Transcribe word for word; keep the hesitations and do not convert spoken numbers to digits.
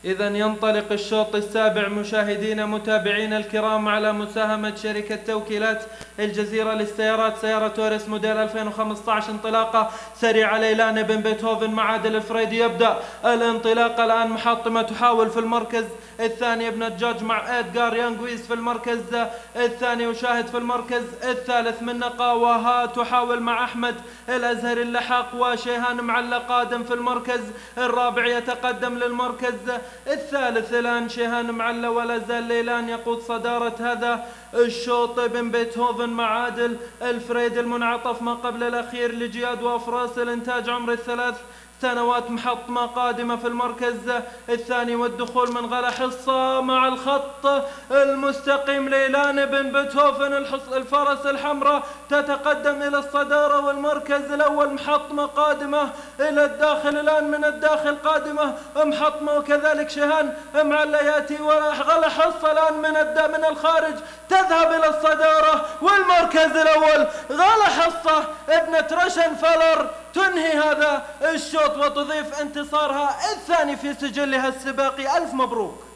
إذا ينطلق الشوط السابع مشاهدينا متابعينا الكرام على مساهمة شركة توكيلات الجزيرة للسيارات سيارة توريس موديل ألفين وخمسة عشر انطلاقة سريعة ليلان بن بيتهوفن مع عادل الفريدي. يبدأ الانطلاقة الآن. محطمة تحاول في المركز الثاني ابن الجاج مع إدغار يانغويز في المركز الثاني وشاهد في المركز الثالث من نقاوها تحاول مع أحمد الأزهري اللحاق وشيهان معلى قادم في المركز الرابع يتقدم للمركز الثالث الآن شيهان معلى ولا زال ليلان يقود صدارة هذا الشوط بن بيتهوفن مع عادل الفريد المنعطف ما قبل الأخير لجياد وأفراس الإنتاج عمر الثلاث سنوات. محطمة قادمة في المركز الثاني والدخول من غلا حصة مع الخط المستقيم ليلان بن بيتهوفن الفرس الحمراء تتقدم إلى الصدارة والمركز الأول. محطمة قادمة إلى الداخل الآن من الداخل قادمة محطمة وكذلك شيهان معلى يأتي وغلا حصة الآن من من الخارج تذهب إلى الصدارة والمركز الأول غلا حصة ابنة رشن فلر تنهي هذا الشوط وتضيف انتصارها الثاني في سجلها السباقي. ألف مبروك.